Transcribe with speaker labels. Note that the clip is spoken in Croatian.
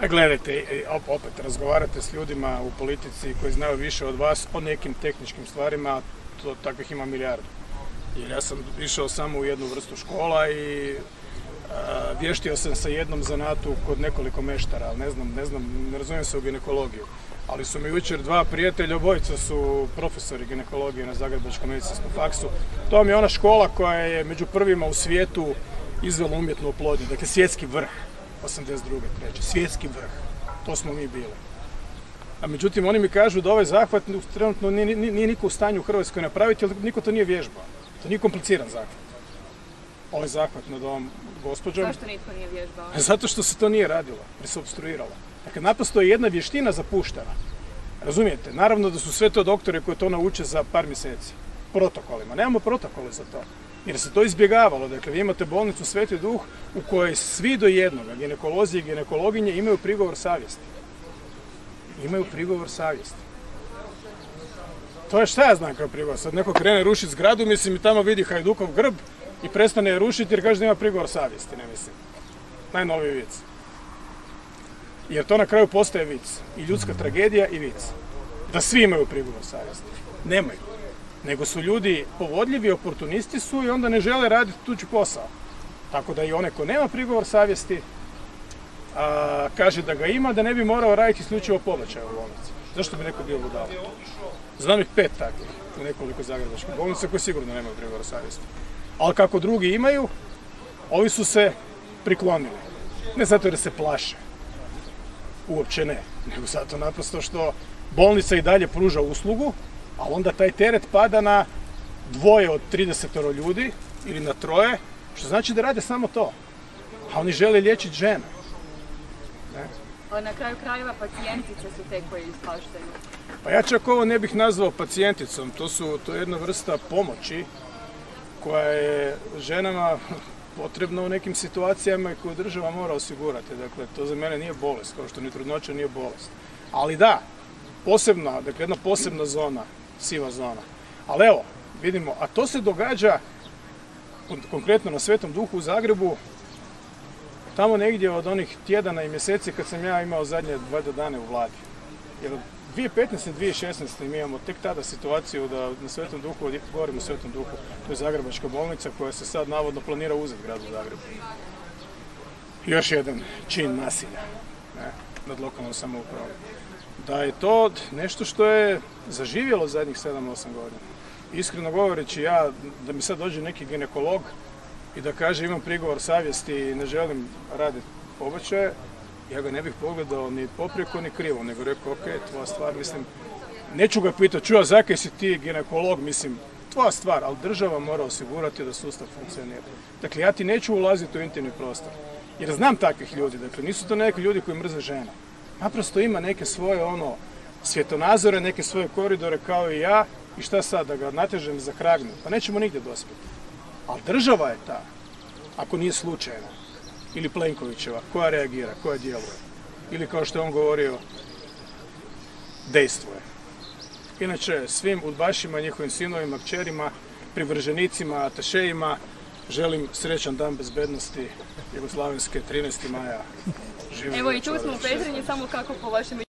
Speaker 1: A gledajte, opet razgovarate s ljudima u politici koji znaju više od vas o nekim tehničkim stvarima, takvih ima milijardu. Jer ja sam išao samo u jednu vrstu škola i vještio sam sa jednom zanatu kod nekoliko meštara, ali ne razumijem se u ginekologiju. Ali su mi jučer dva prijatelja, obojica su profesori ginekologije na Zagrebačkom medicinskom faksu. To vam je ona škola koja je među prvima u svijetu izvela umjetnu oplodnju, dakle svjetski vrh, 82. treće, svjetski vrh, to smo mi bili. A međutim, oni mi kažu da ovaj zahvat trenutno nije niko u stanju u Hrvatskoj napraviti, jer niko to nije vježbao. To nije kompliciran zahvat. Ovaj zahvat nad ovom gospođom.
Speaker 2: Zašto nitko nije vježbao?
Speaker 1: Zato što se to nije radilo, jer se opstruiralo. Dakle, naprosto je jedna vještina zapuštena. Razumijete? Naravno da su sve to doktori koji to nauče za par mjeseci. Protokolima. Nemamo protokole za to. Jer se to izbjegavalo. Dakle, vi imate bolnicu Sveti Duh u kojoj svi do jednoga, ginekolozi i ginekologinje, imaju prigovor savjesti. Imaju prigovor savjesti. To je šta ja znam kao prigovor. Sad neko krene rušiti zgradu, mislim, i tamo vidi Hajdukov grb i prestane je rušiti jer kaže da ima prigovor savjesti, ne mislim. Najnoviji vic. Jer to na kraju postaje vic. I ljudska tragedija i vic. Da svi imaju prigovor savjesti. Nemaju. Nego su ljudi povodljivi, oportunisti su i onda ne žele raditi tuđi posao. Tako da i onaj ko nema prigovor savjesti kaže da ga ima, da ne bi morao raditi isključivo pobačaj u bolnici. Zašto bi neko bio budala? Znam ih 5 takvih u nekoliko zagrebačkih bolnica koji sigurno nemaju prigovor savjesti. Ali kako drugi imaju, ovi su se priklonili. Ne zato jer se plaše. Uopće ne. Nego zato naprosto što bolnica i dalje pruža uslugu, a onda taj teret pada na 2 od 30 ljudi ili na 3, što znači da rade samo to. A oni žele liječiti žene.
Speaker 2: Ali na kraju krajeva pacijentice su te koje ispaštaju.
Speaker 1: Pa ja čak ovo ne bih nazvao pacijenticom, to je jedna vrsta pomoći koja je ženama potrebna u nekim situacijama i koju država mora osigurati. Dakle, to za mene nije bolest, kao što ni trudnoća nije bolest. Ali da, posebna, dakle jedna posebna zona, siva zona. Ali evo, vidimo, a to se događa konkretno na Svetom Duhu u Zagrebu, tamo negdje od onih tjedana i mjeseci kad sam ja imao zadnje 2 dane u vladi. Jer od 2015. i 2016. mi imamo tek tada situaciju da na Svetom Duhu, govorim o Svetom Duhu, to je Zagrebačka bolnica koja se sad navodno planira uzeti gradu Zagrebu. Još jedan čin nasilja nad lokalnom samoupravom. Da je to nešto što je zaživjelo zadnjih 7-8 godina. Iskreno govoreći, da mi sad dođe neki ginekolog i da kaže imam prigovor savjesti i ne želim raditi pobačaje, ja ga ne bih pogledao ni poprijeko ni krivo, nego rekao, ok, tvoja stvar, mislim, neću ga pitati, čuo, zakaj si ti ginekolog, mislim, tvoja stvar, ali država mora osigurati da sustav funkcionira. Dakle, ja ti neću ulaziti u intimni prostor, jer znam takvih ljudi, dakle, nisu to neki ljudi koji mrze žene. Naprosto ima neke svoje, svjetonazore, neke svoje koridore kao i ja, i šta sad, da ga natežem za kragnu, pa nećemo nigdje dospjeti. Ali država je ta, ako nije slučajno, ili Plenkovićeva, koja reagira, koja djeluje. Ili kao što je on govorio, dejstvuje. Inače, svim udbašima, njihovim sinovima, kćerima, privrženicima, atašejima, želim srećan dan bezbednosti Jugoslavenske 13. maja.
Speaker 2: Evo i tu smo u Petrinji, samo kako po vašem